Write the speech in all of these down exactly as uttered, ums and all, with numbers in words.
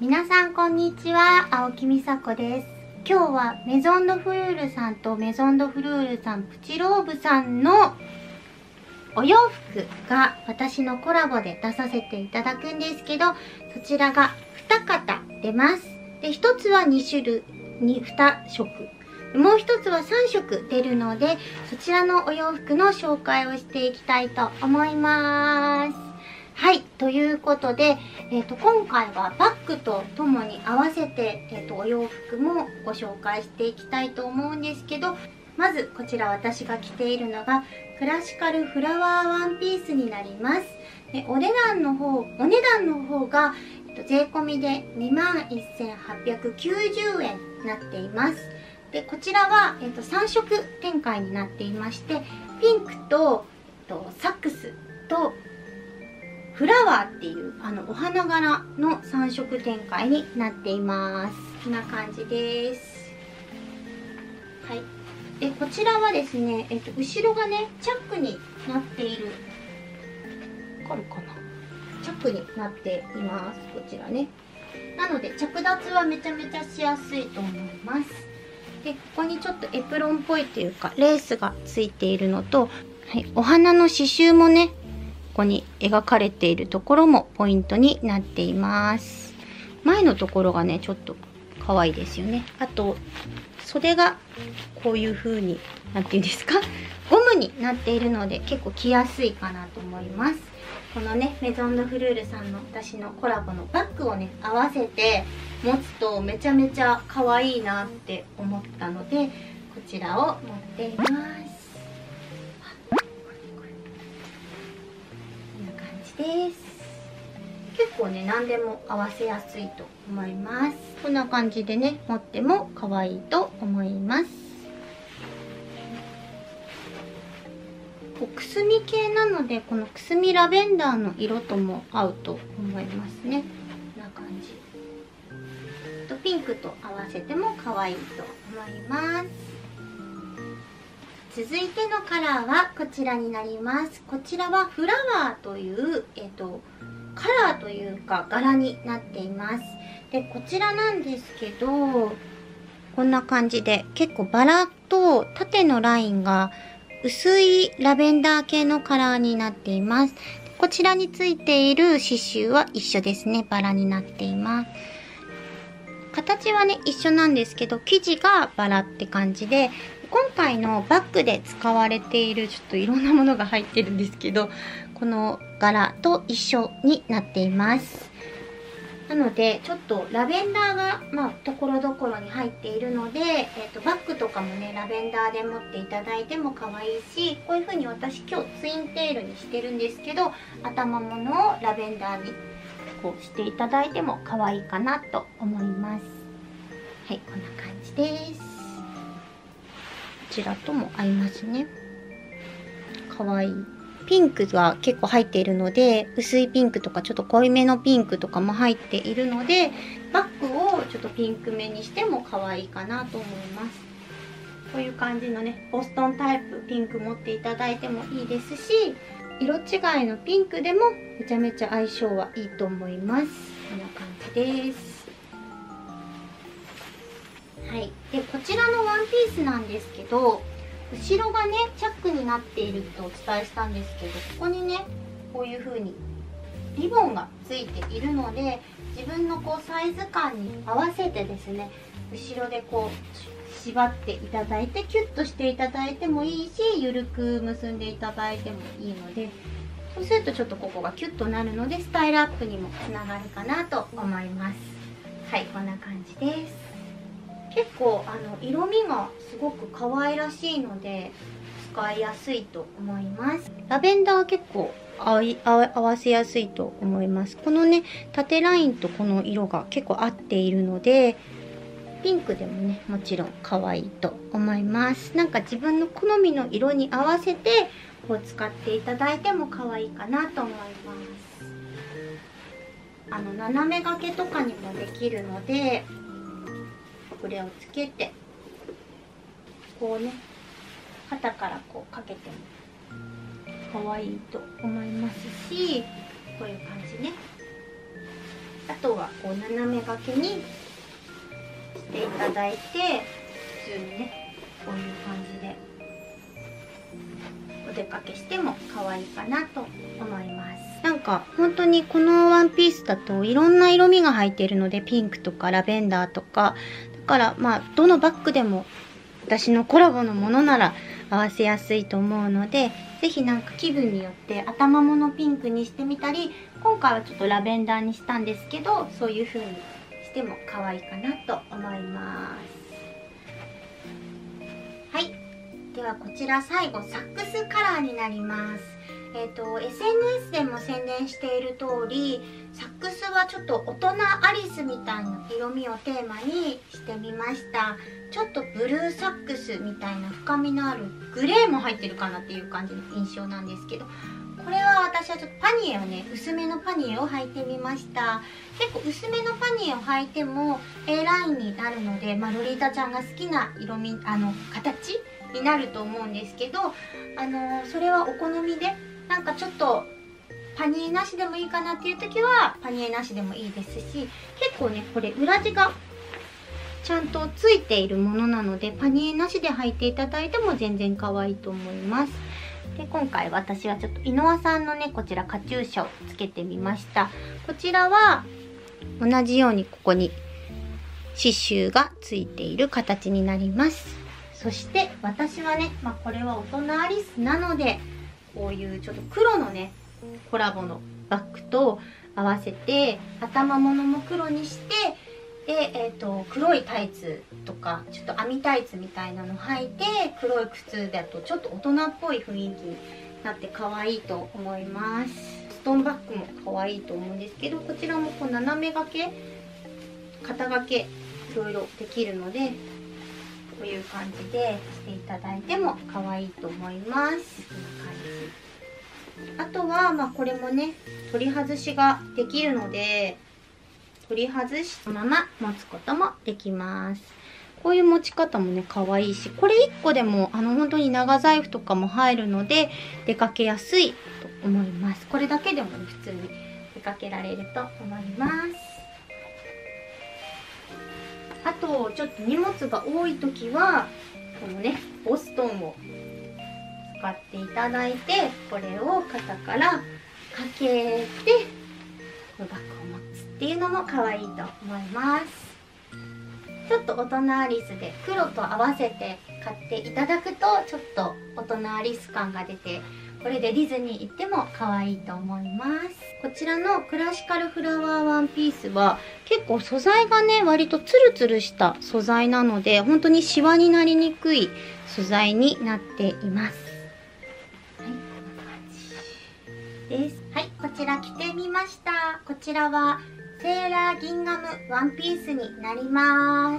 皆さんこんにちは、青木美佐子です。今日はメゾンドフルールさんとメゾンドフルールさんプチローブさんのお洋服が私のコラボで出させていただくんですけど、そちらがに型出ます。で、ひとつはに種類、に、に色。もう一つはさん色出るので、そちらのお洋服の紹介をしていきたいと思います。はい、ということで、えー、と今回はバッグとともに合わせて、えー、とお洋服もご紹介していきたいと思うんですけど、まずこちら私が着ているのがクラシカルフラワーワンピースになります。でお値段の方、お値段の方が、えー、と税込みでにまんせんはっぴゃくきゅうじゅうえんになっています。でこちらは、えー、とさん色展開になっていまして、ピンクと、えー、とサックスとフラワーっていうあのお花柄のさん色展開になっています。こんな感じです。はい。でこちらはですね、えっと後ろがねチャックになっている。わかるかな？チャックになっています。こちらね。なので着脱はめちゃめちゃしやすいと思います。でここにちょっとエプロンっぽいというかレースがついているのと、はい、お花の刺繍もね。ここに描かれているところもポイントになっています。前のところがねちょっと可愛いですよね。あと袖がこういう風になんていうんですか、ゴムになっているので結構着やすいかなと思います。このねメゾンドフルールさんの私のコラボのバッグをね合わせて持つとめちゃめちゃ可愛いなって思ったので、こちらを持っています。です。結構ね何でも合わせやすいと思います。こんな感じでね持っても可愛いと思います。くすみ系なのでこのくすみラベンダーの色とも合うと思いますね。こんな感じとピンクと合わせても可愛いと思います。続いてのカラーはこちらになります。こちらはフラワーという、えっと、カラーというか柄になっています。で、こちらなんですけど、こんな感じで結構バラと縦のラインが薄いラベンダー系のカラーになっています。こちらについている刺繍は一緒ですね。バラになっています。形はね、一緒なんですけど、生地がバラって感じで、今回のバッグで使われているちょっといろんなものが入ってるんですけど、この柄と一緒になっています。なのでちょっとラベンダーがまあところどころに入っているので、えー、とバッグとかもねラベンダーで持っていただいても可愛いし、こういう風に私今日ツインテールにしてるんですけど、頭物をラベンダーにこうしていただいても可愛いかなと思います。はい、こんな感じです。こちらとも合いますね。かわいい。ピンクが結構入っているので、薄いピンクとかちょっと濃いめのピンクとかも入っているので、バッグをちょっとピンクめにしても可愛いかなと思います。こういう感じのね、ボストンタイプピンク持っていただいてもいいですし、色違いのピンクでもめちゃめちゃ相性はいいと思います。こんな感じです。はい、でこちらのワンピースなんですけど、後ろがねチャックになっているとお伝えしたんですけど、ここにねこういう風にリボンがついているので、自分のこうサイズ感に合わせてですね、後ろでこう縛っていただいてキュッとしていただいてもいいし、緩く結んでいただいてもいいので、そうするとちょっとここがキュッとなるのでスタイルアップにもつながるかなと思います。はい、こんな感じです。結構あの色味がすごく可愛らしいので使いやすいと思います。ラベンダーは結構合い合わせやすいと思います。このね縦ラインとこの色が結構合っているので、ピンクでもねもちろん可愛いと思います。なんか自分の好みの色に合わせてこう使っていただいても可愛いかなと思います。あの斜め掛けとかにもできるので、これをつけてこうね肩からこうかけても可愛いと思いますし、こういう感じね。 あとはこう斜め掛けにしていただいて、普通にねこういう感じでお出かけしても可愛いかなと思います。なんか本当にこのワンピースだといろんな色味が入っているので、ピンクとかラベンダーとかだからまあどのバッグでも私のコラボのものなら合わせやすいと思うので、是非なんか気分によって頭ものピンクにしてみたり、今回はちょっとラベンダーにしたんですけど、そういう風にしても可愛いかなと思います。はい、ではこちら最後サックスカラーになります。えーと、エスエヌエス でも宣伝している通り、サックスはちょっと大人アリスみたいな色味をテーマにしてみました。ちょっとブルーサックスみたいな深みのあるグレーも入ってるかなっていう感じの印象なんですけど、これは私はちょっとパニエをね、薄めのパニエを履いてみました。結構薄めのパニエを履いても A ラインになるので、まあ、ロリータちゃんが好きな色味、あの形になると思うんですけど、あのそれはお好みで、なんかちょっとパニエなしでもいいかなっていう時はパニエなしでもいいですし、結構ねこれ裏地がちゃんとついているものなので、パニエなしで履いていただいても全然可愛いと思います。で今回私はちょっとイノワさんのねこちらカチューシャをつけてみました。こちらは同じようにここに刺繍がついている形になります。そして私はね、まあ、これは大人アリスなので、こういうちょっと黒のねコラボのバッグと合わせて、頭ものも黒にして、で、えーと、黒いタイツとかちょっと網タイツみたいなの履いて、黒い靴だとちょっと大人っぽい雰囲気になって可愛いと思います。ストーンバッグも可愛いと思うんですけど、こちらもこう斜め掛け、肩掛けいろいろできるので、こういう感じでしていただいても可愛いと思います。こんな感じ。あとはまあこれもね取り外しができるので、取り外したまま持つこともできます。こういう持ち方もね可愛いし、これいっこでもあの本当に長財布とかも入るので出かけやすいと思います。これだけでも、ね、普通に出かけられると思います。あとちょっと荷物が多い時はこのねボストンを使っていただいて、これを肩からかけてバッグを持つっていうのも可愛いと思います。ちょっと大人アリスで黒と合わせて買っていただくと、ちょっと大人アリス感が出て、これでディズニー行っても可愛いと思います。こちらのクラシカルフラワーワンピースは結構素材がね割とツルツルした素材なので、本当にシワになりにくい素材になっています。はい、こんな感じです。はい、こちら着てみました。こちらはセーラーギンガムワンピースになります。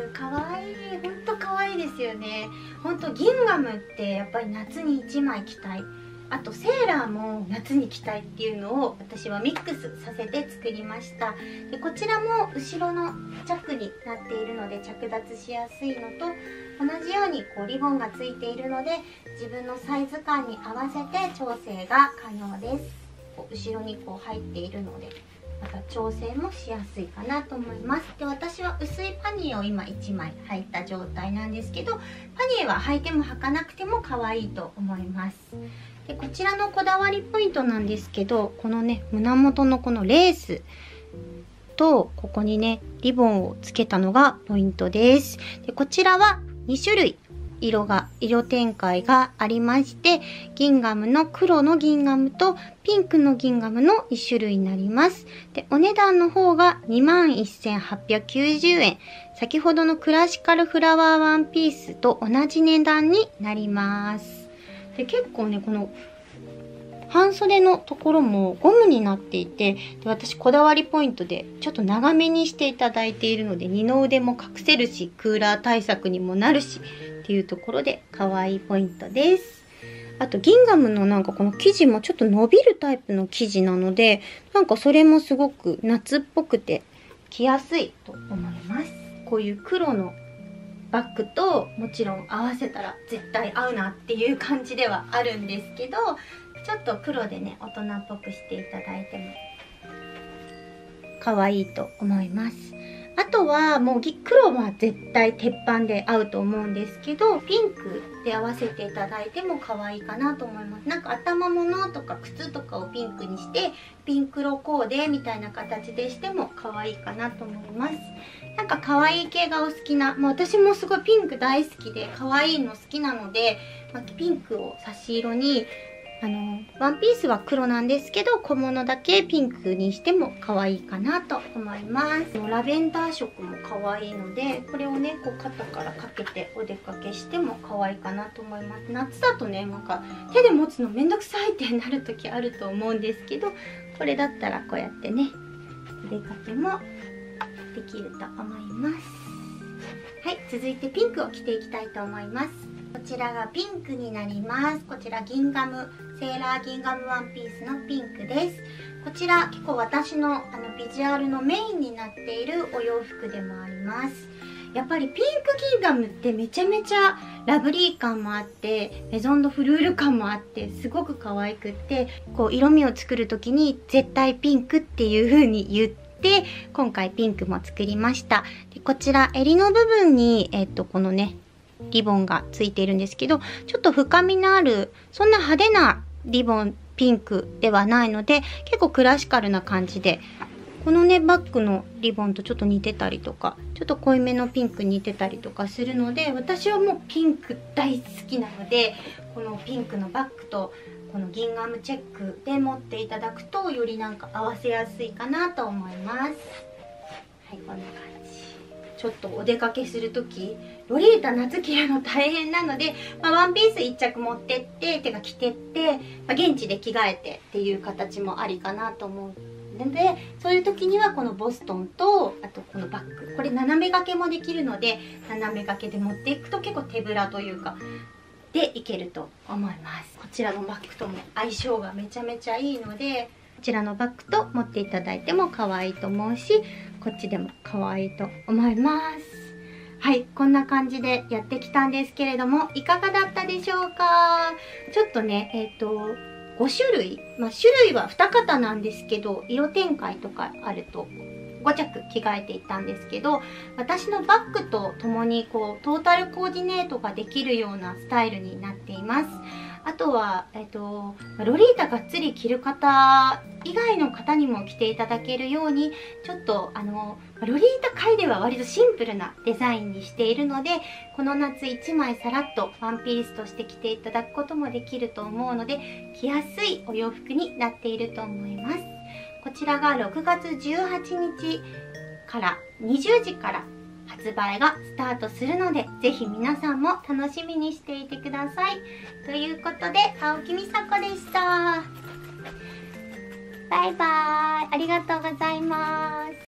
かわいい、ほんとかわいいですよね。ほんとギンガムってやっぱり夏にいちまい着たい、あとセーラーも夏に着たいっていうのを私はミックスさせて作りました。でこちらも後ろのチャックになっているので着脱しやすいのと、同じようにこうリボンがついているので自分のサイズ感に合わせて調整が可能です。こう後ろにこう入っているのでまた調整もしやすいかなと思います。で私は薄いパニエを今いちまい履いた状態なんですけど、パニエは履いても履かなくても可愛いと思います。でこちらのこだわりポイントなんですけど、このね胸元のこのレースとここにねリボンをつけたのがポイントです。でこちらはにしゅるい色が色展開がありまして、ギンガムの黒のギンガムとピンクのギンガムのいっしゅるいになります。でお値段の方が にまんせんはっぴゃくきゅうじゅうえん、先ほどのクラシカルフラワーワンピースと同じ値段になります。で結構ねこの半袖のところもゴムになっていて、で私こだわりポイントでちょっと長めにしていただいているので、二の腕も隠せるしクーラー対策にもなるしっていうところで可愛いポイントです。あとギンガムのなんかこの生地もちょっと伸びるタイプの生地なので、なんかそれもすごく夏っぽくて着やすいと思います。こういう黒のバッグともちろん合わせたら絶対合うなっていう感じではあるんですけど、ちょっと黒でね大人っぽくしていただいても可愛いと思います。あとはもう黒は絶対鉄板で合うと思うんですけど、ピンクで合わせていただいても可愛いかなと思います。なんか頭物とか靴とかをピンクにしてピンクロコーデみたいな形でしても可愛いかなと思います。なんか可愛い系がお好きな、まあ、私もすごいピンク大好きで可愛いの好きなので、まあ、ピンクを差し色にあのワンピースは黒なんですけど、小物だけピンクにしても可愛いかなと思います。ラベンダー色も可愛いので、これをねこう肩からかけてお出かけしても可愛いかなと思います。夏だとねなんか手で持つのめんどくさいってなる時あると思うんですけど、これだったらこうやってねお出かけもできると思います。はい、続いてピンクを着ていきたいと思います。こちらがピンクになります。こちらギンガム、セーラーギンガムワンピースのピンクです。こちら結構私のあのビジュアルのメインになっているお洋服でもあります。やっぱりピンクギンガムってめちゃめちゃラブリー感もあって、メゾンドフルール感もあって、すごく可愛くって、こう色味を作る時に絶対ピンクっていう風に言って、今回ピンクも作りました。でこちら襟の部分に、えっと、このね、リボンがついているんですけど、ちょっと深みのある、そんな派手なリボン、ピンクではないので、結構クラシカルな感じで、このね、バッグのリボンとちょっと似てたりとか、ちょっと濃いめのピンクに似てたりとかするので、私はもうピンク大好きなので、このピンクのバッグと、このギンガムチェックで持っていただくと、よりなんか合わせやすいかなと思います。はい、こんな感じ。ちょっとお出かけするとき、ロリータ夏着るの大変なので、まあ、ワンピースいっ着持ってって、てか着てって、まあ、現地で着替えてっていう形もありかなと思うので、そういう時にはこのボストンと、あとこのバッグ、これ斜め掛けもできるので、斜め掛けで持っていくと結構手ぶらというか、でいけると思います。こちらのバッグとも相性がめちゃめちゃいいので、こちらのバッグと持っていただいても可愛いと思うし、こっちでも可愛いと思います。はい、こんな感じでやってきたんですけれども、いかがだったでしょうか。ちょっとね、えっと、ご種類、まあ、種類はに型なんですけど、色展開とかあるとご着着替えていったんですけど、私のバッグと共にこうトータルコーディネートができるようなスタイルになっています。あとは、えっと、ロリータがっつり着る方以外の方にも着ていただけるように、ちょっとあのロリータ界では割とシンプルなデザインにしているので、この夏いちまいさらっとワンピースとして着ていただくこともできると思うので、着やすいお洋服になっていると思います。こちらがろくがつじゅうはちにちからにじゅうじから発売がスタートするので、ぜひ皆さんも楽しみにしていてください。ということで、青木美佐子でした。バイバーイ。ありがとうございます。